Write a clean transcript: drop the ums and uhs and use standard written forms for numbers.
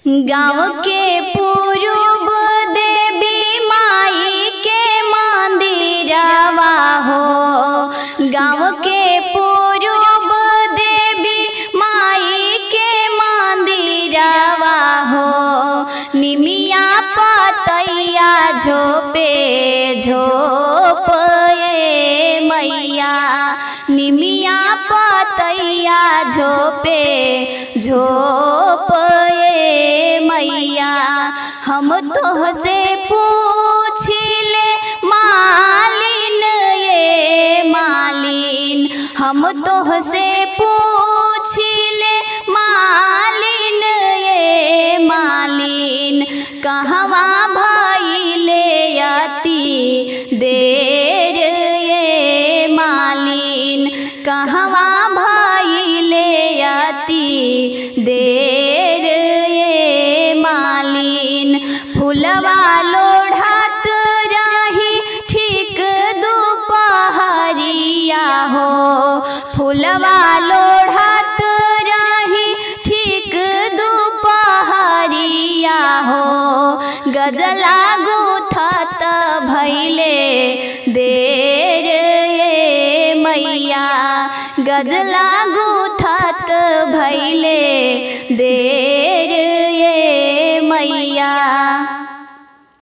गाँव के पूर्व देवी माई के मंदिरवा हो। गाँव के पूर्व देवी माई के मंदिरवा हो। निमिया पतैया झोपे झोप मैया। निमिया पतैया झोपे झोप मैया। हम तोहसे पूछिले मालिन ये मालिन। हम तोहसे पूछिले मालिन ये मालिन। कहवा भइले अति देर ये मालिन। कहवा भइले अति देर ये मालिन। फुलवा लोढ़त रही ठीक दुपहरिया हो। फुलवा लोढ़त रही ठीक दुपहरिया हो। गजला गुथत भइले देर ये मैया। गजला गुथत भइले देर ये मैया।